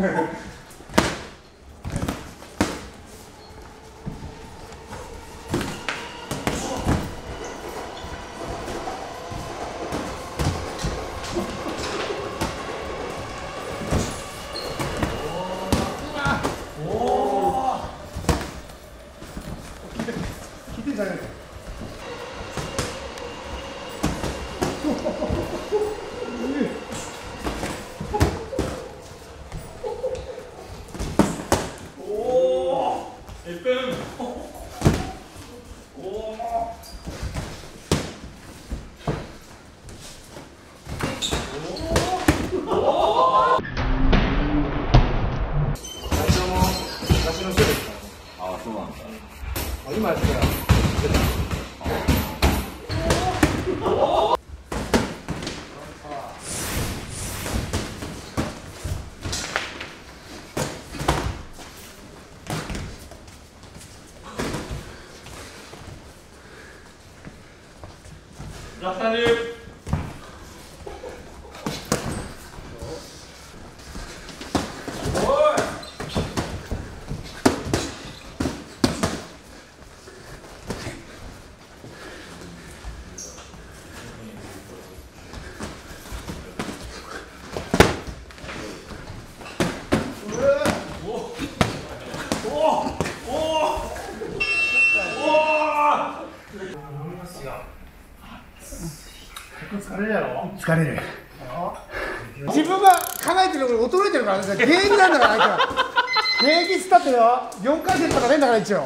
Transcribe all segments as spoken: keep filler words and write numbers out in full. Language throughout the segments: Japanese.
今やってたらラスタンデュ疲れるやろ。疲れる。自分が考えてること衰えてるからね。現役なんだからあいつは。現役つったってよ。よんかいせんとかねえんだから一応。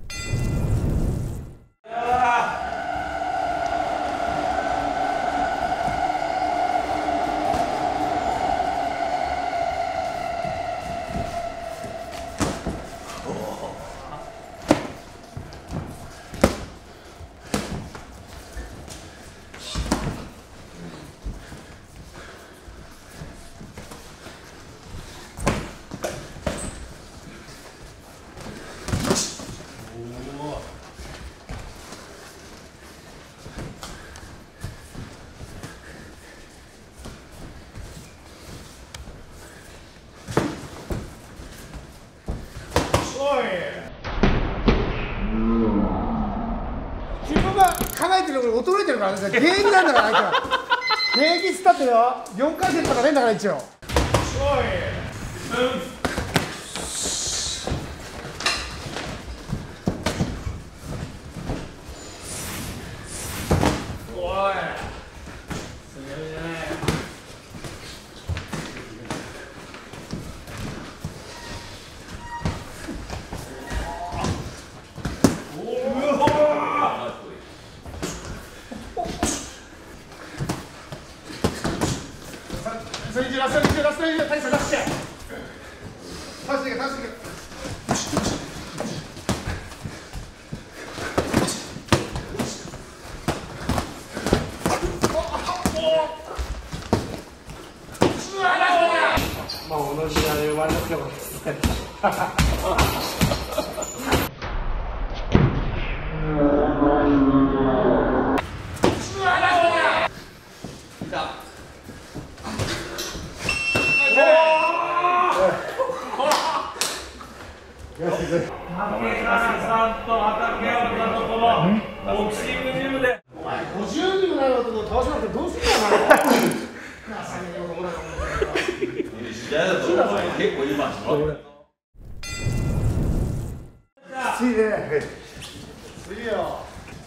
自分が考えてること衰えてるからね。現役なんだからあいつは。現役つったってよ。よんかいせんとかねえんだから一応。ラストにしてラストにして大差出して倒していけ倒していけまあ同じあれ割れなくてもさんと畠山さんとこのボクシングジムでお前ごじゅうにんぐらいの男を倒さなくてどうすんだよお前情けねえ男だから試合だとお前結構いいマッチだきついねきついよ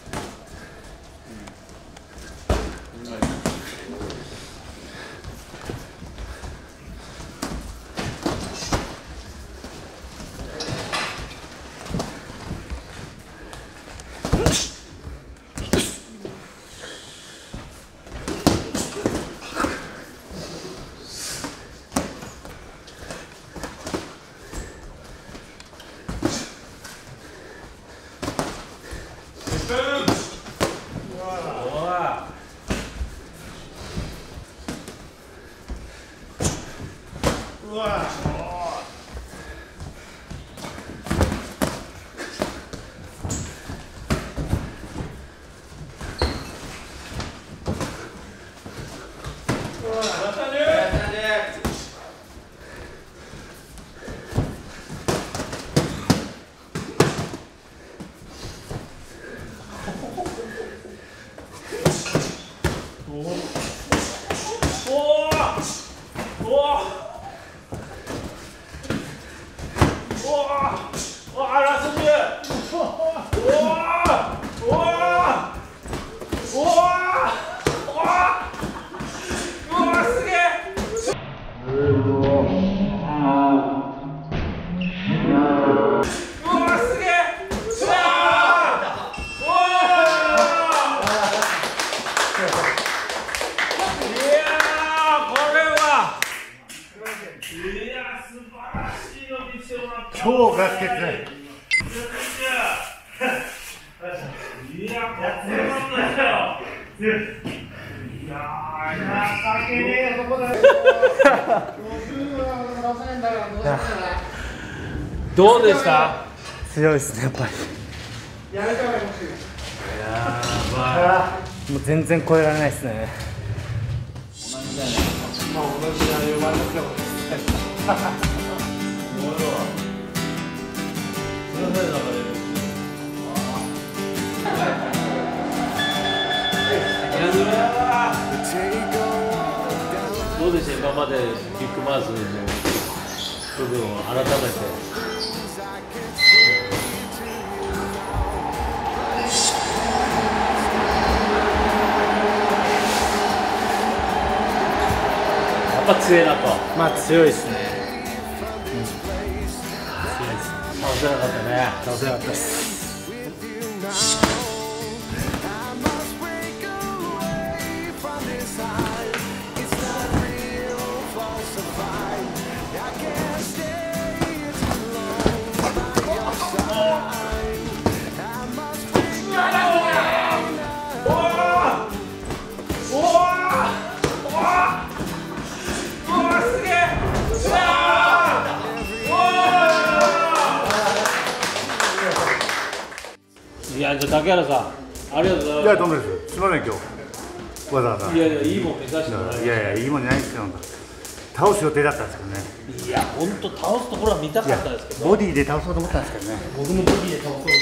うわ超ガス欠ない。 いや、これなんだよ。いやー、情けねえ男だよ。どうでした？ 強いですね、やっぱり。やばい。もう全然超えられないですね。同じだよね。まあ同じだよ。同じだよ。 どうでした今までビッグマウスの部分を改めて。やっぱ強いなと。 まあ強いですね。 倒せなかったね。 倒せなかったです。 いや、じゃあ竹原さん、ありがとうございます。 いや、どうもです。すみません、今日。わざわざ。 いやいや、いいもん目指してもらいました。 いやいや、いいもんじゃないですよ。倒す予定だったんですけどね。 いや、本当倒すところは見たかったですけど。 ボディで倒そうと思ったんですけどね。 僕もボディで倒そう。